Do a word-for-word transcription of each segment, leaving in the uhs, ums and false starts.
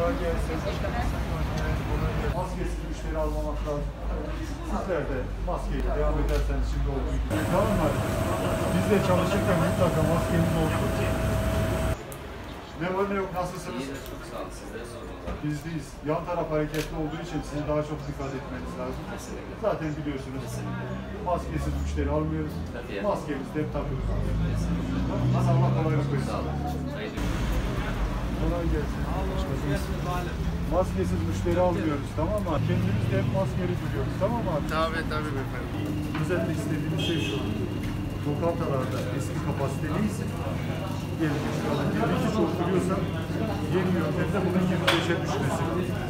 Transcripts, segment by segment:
Kolay gelsin. Maskesiz müşteri almamak lazım. Sizler de maskeyle devam ederseniz şimdi olduğu gibi. Tamam mı? Biz de çalışırken mutlaka maskemiz olsun. Ne var ne yok, nasılsınız? İyidir, çok sağ olun. Sizlere sorumlular. Bizdeyiz. Yan taraf hareketli olduğu için sizin daha çok dikkat etmeniz lazım. Kesinlikle. Zaten biliyorsunuz. Kesinlikle. Maskesiz müşteri almıyoruz. Tabii. Maskemizi de hep takıyoruz. Kesinlikle. Allah kolaylık versin. Sağ olun. Hayırlı. Kolay gelsin. Maskesiz müşteri almıyoruz, tamam mı? Kendimiz de hep maskeli duruyoruz, tamam mı abi? Tabii tabii efendim. Özellikle istediğimiz şey şu. Lokantalarda eski kapasiteliyiz. Gelin şurada yirmi kişi oturuyorsa yeni yöntemde bunun yirmi beşe düşmesi.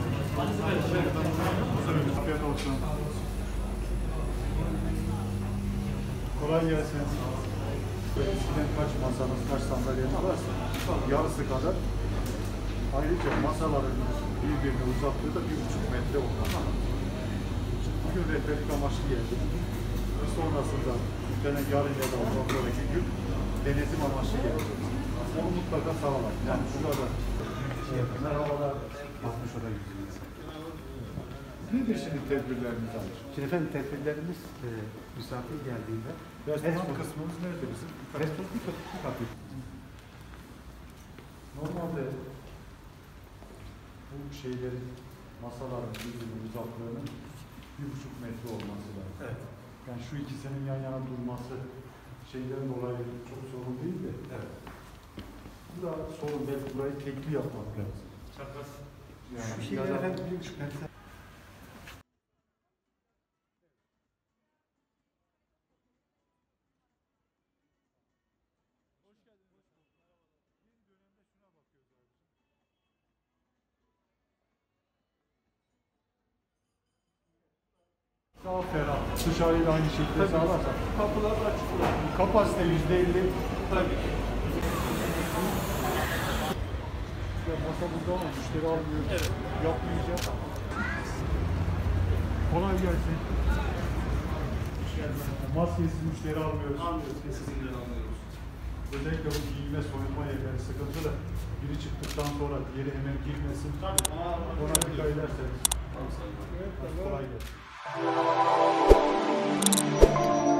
Afiyet olsun. Kolay gelsin. Eskiden kaç masanız, kaç sandalyeniz varsa yarısı kadar. Ayrıca masaların birbirine uzaklığı da bir buçuk metre olmalı. Bugün rehberlik amaçlı geldik. Sonrasında muhtemelen yarın ya da ondan sonraki gün denetim amaçlı geleceğiz. Onu mutlaka sağlamak. Yani şurada merhabalar. altmış oda yüzünüz. Nedir şimdi tedbirlerimiz alır? Şimdi efendim tedbirlerimiz e, misafir geldiğinde Restoran kısmımız nerede bizim? restoran bir kapı bir kapı. Normalde bu şeylerin, masaların birbirinin uzaklığının bir buçuk metre olması lazım. Evet. Yani şu ikisinin yan yana durması şeylerin olayı çok sorun değil de. Evet. Bu da sorun, belki burayı tekli yapmak lazım. Çapraz. Yani Şu şeyler efendim bir buçuk metre. Daha ferah, dışarıyla aynı şekilde sağlarsak. Kapılar açık olur. Kapasite yüzde elli. Tabii. Ya masa burada ama müşteri almıyor. Evet. Yapmayacağız. Kolay gelsin. Maskesiz müşteri almıyoruz. Almıyoruz. Kesinlikle almıyoruz. Özellikle bu giyinme soyunma yerleri sıkıntı da biri çıktıktan sonra diğeri hemen girmesin. Tabii. Ona dikkat ederseniz. Tamam, sağ olun. Kolay gelsin.